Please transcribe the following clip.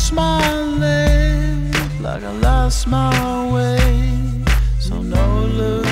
lost my life, like I lost my way. So no illusion.